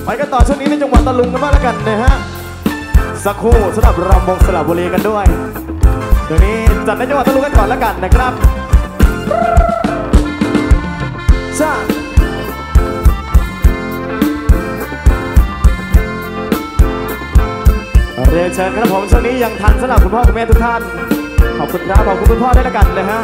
ไปกันต่อช่วงนี้ในจังหวัดตะลุงกันบ้างแล้วกันนะฮะสักครู่สำหรับรำวงสระบุรีกันด้วยเดี๋ยวนี้จัดในจังหวัดตะลุงกันก่อนแล้วกันนะครับจ้าเรียนเชิญครับผมช่วงนี้ยังทันสำหรับคุณพ่อคุณแม่ทุกท่านขอบคุณครับขอบคุณคุณพ่อด้วยแล้วกันเลยฮะ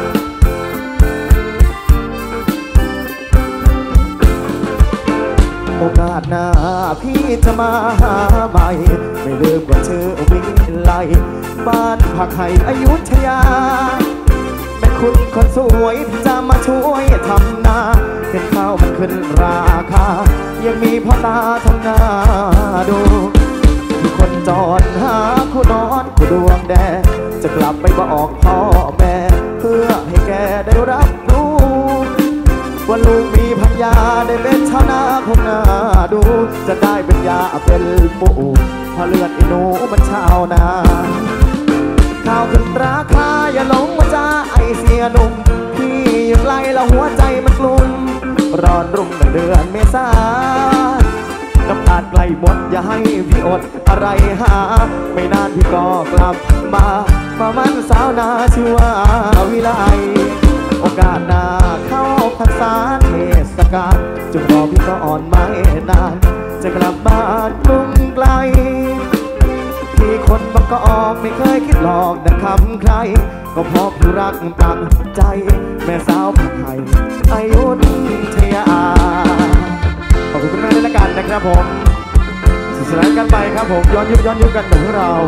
โอกาสหน้าพี่จะมาหาใหม่ไม่ลืมว่าชื่อวิไลบ้านผักไห่อยุธยาแม่คุณคนสวยจะมาช่วยทำนาเห็นข้าวมันขึ้นราคายังมีพ่อตาทำนาดูมีคนจอดหาคู่นอนคู่ดวงแดงจะกลับไปบอกพ่อแม่เพื่อให้แกได้รับรู้ว่าลูกมีพัญญาได้เป็นชาวนาคงน่าดูจะได้เป็นยาเป็นปู่พอเลือดไอ้หนูมันชาวนาข้าวขึ้นราคาอย่าหลงว่าจะไอเสียหนุ่มพี่อยู่ไกลแล้วหัวใจมันกลุ่มร้อนรุ่มเดือนเมษาน้ำตาใกล้หมดอย่าให้พี่อดอะไรหาไม่นานพี่ก็กลับมามันสาวนาชื่อว่าวิไลโอกาสหน้าเข้าพรรษาเทศกาลจึงรอพี่ก็อ่อนไม่นานจะกลับบ้านกรุงไกลที่คนบางก็ออกไม่เคยคิดหลอกดังคำใครก็เพราะพี่รักตั้งใจแม่สาวผักไห่อยุธยาขอบคุณคุณแม่ด้วยละกันนะครับผมสุดสนานกันไปครับผมย้อนยุคกันกับพวกเรา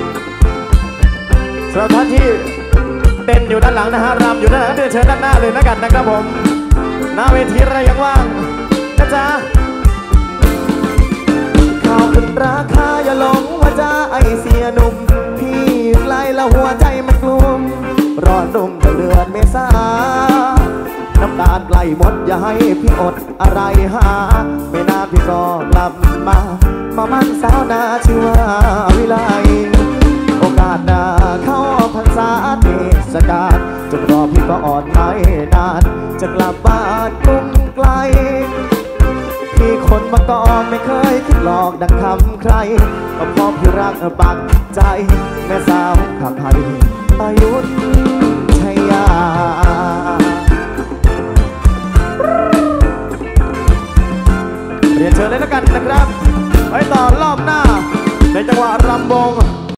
สำหรับท่านที่เต้นอยู่ด้านหลังนะฮะรำอยู่ด้านหลังเดินเชิญด้านหน้าเลยละกันนะครับผมหน้าเวทีอะไรยังว่างนะจ๊ะข้าวขึ้นราคาอย่าหลงว่าจะไอเสียหนุ่มพี่ไกลแล้วหัวใจมันกลุ่มร้อนรุ่มแต่เลือนเมษาน้ำตาใกล้หมดอย่าให้พี่อดอะไรหาไม่นานพี่ก็กลับมามันสาวนาชื่อว่าวิไลโอกาสหน้าเข้าพรรษาเทศกาลจนรอพี่ก็อ่อนไม่นานจะกลับบ้านกรุงไกลพี่คนมาก่อนไม่เคยคิดหลอกดังคำใครก็เพราะพี่รักปักใจแม่สาวผักไห่อยุธ